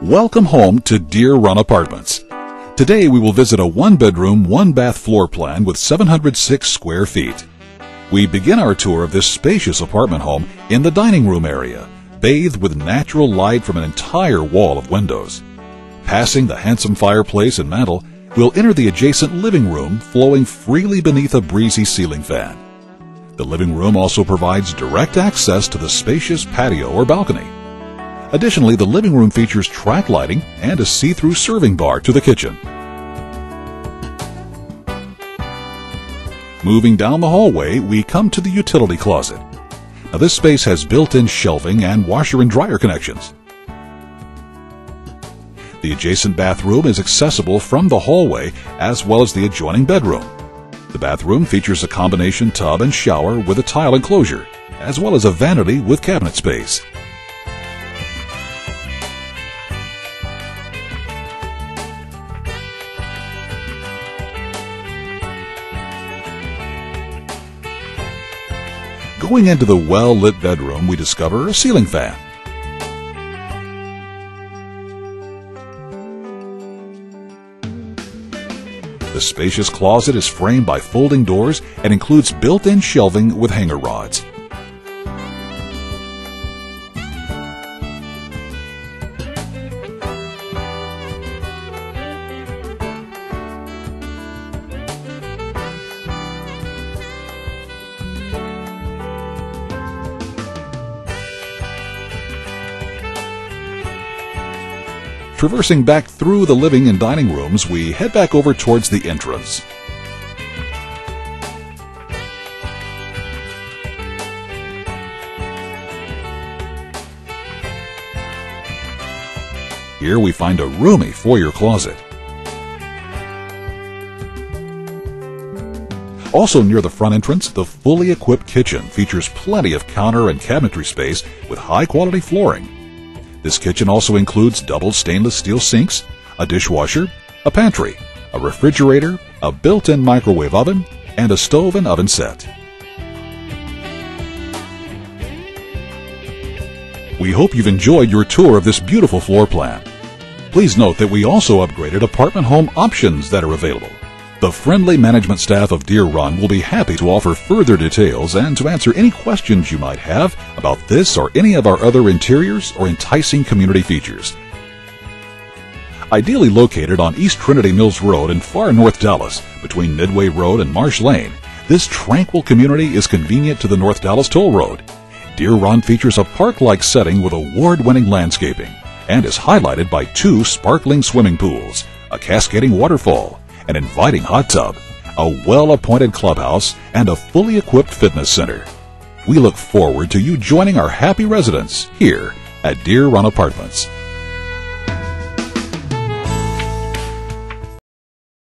Welcome home to Deer Run Apartments. Today we will visit a one-bedroom, one-bath floor plan with 706 square feet. We begin our tour of this spacious apartment home in the dining room area, bathed with natural light from an entire wall of windows. Passing the handsome fireplace and mantel, we'll enter the adjacent living room, flowing freely beneath a breezy ceiling fan. The living room also provides direct access to the spacious patio or balcony. Additionally, the living room features track lighting and a see-through serving bar to the kitchen. Moving down the hallway, we come to the utility closet. Now, this space has built-in shelving and washer and dryer connections. The adjacent bathroom is accessible from the hallway as well as the adjoining bedroom. The bathroom features a combination tub and shower with a tile enclosure, as well as a vanity with cabinet space. Going into the well-lit bedroom, we discover a ceiling fan. The spacious closet is framed by folding doors and includes built-in shelving with hanger rods. Traversing back through the living and dining rooms, we head back over towards the entrance. Here we find a roomy foyer closet. Also near the front entrance, the fully equipped kitchen features plenty of counter and cabinetry space with high-quality flooring. This kitchen also includes double stainless steel sinks, a dishwasher, a pantry, a refrigerator, a built-in microwave oven, and a stove and oven set. We hope you've enjoyed your tour of this beautiful floor plan. Please note that we also upgraded apartment home options that are available. The friendly management staff of Deer Run will be happy to offer further details and to answer any questions you might have about this or any of our other interiors or enticing community features. Ideally located on East Trinity Mills Road in far north Dallas, between Midway Road and Marsh Lane, this tranquil community is convenient to the North Dallas Toll Road. Deer Run features a park-like setting with award-winning landscaping and is highlighted by 2 sparkling swimming pools, a cascading waterfall, an inviting hot tub, a well-appointed clubhouse, and a fully equipped fitness center. We look forward to you joining our happy residents here at Deer Run Apartments.